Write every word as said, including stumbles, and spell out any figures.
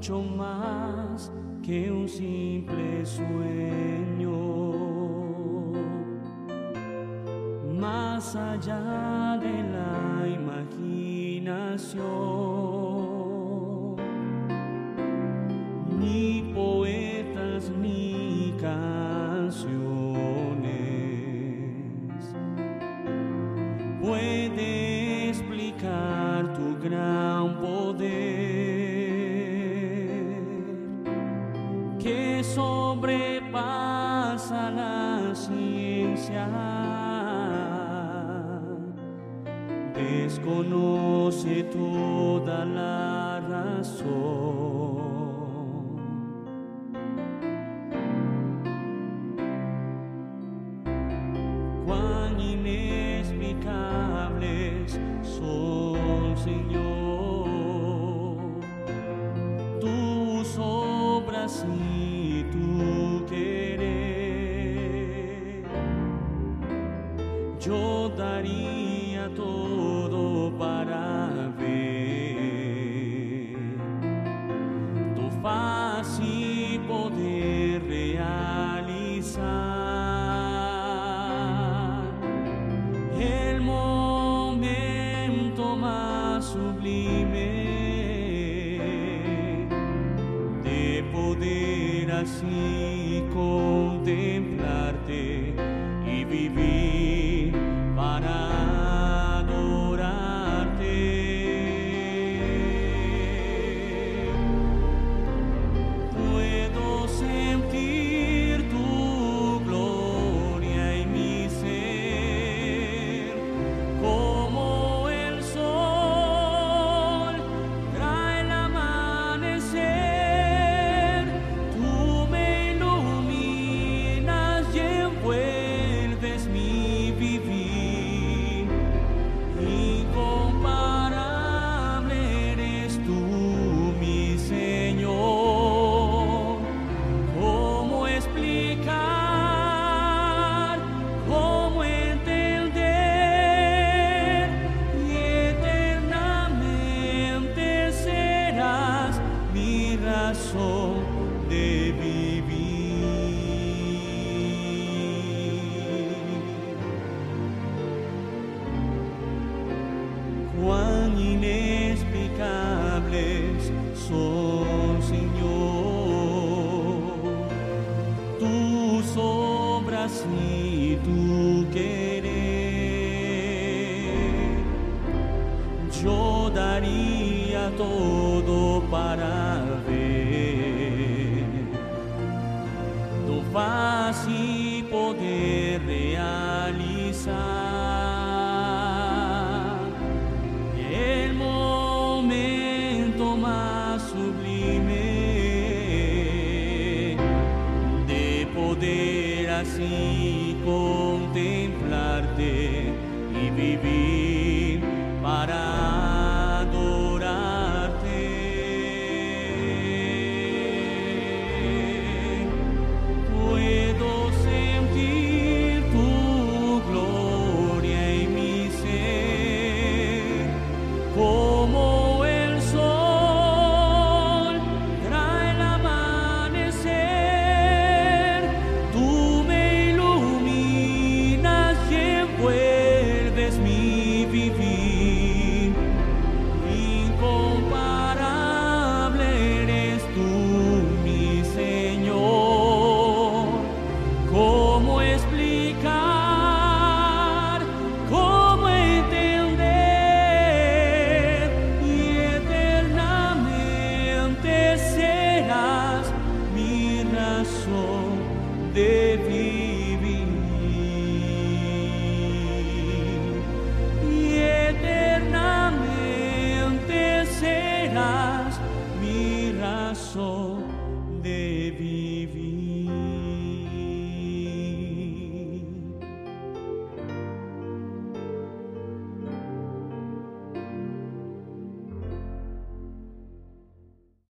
mucho más que un simple sueño, más allá de la imaginación. Ni poetas ni canciones puede explicar tu gran poder, que sobrepasa la ciencia, desconoce toda la razón. Cuán inexplicables son, Señor, tus obras y tu querer. Yo daría todo para ver tu faz y poder realizar el momento más sublime de poder así contemplarte y vivir para adorarte. Puedo sentir tu gloria en mi ser, como el sol trae el amanecer. Tú me iluminas y envuelves mi vivir. Incomparable eres tú, mi Señor. ¿Cómo explicar? ¿Cómo entender? Y eternamente serás mi razón de vivir. Cuán inexplicables son, Señor, tus obras y tu querer. Yo daría todo para ver tu faz y poder realizar el momento más sublime de poder así contemplarte y vivir para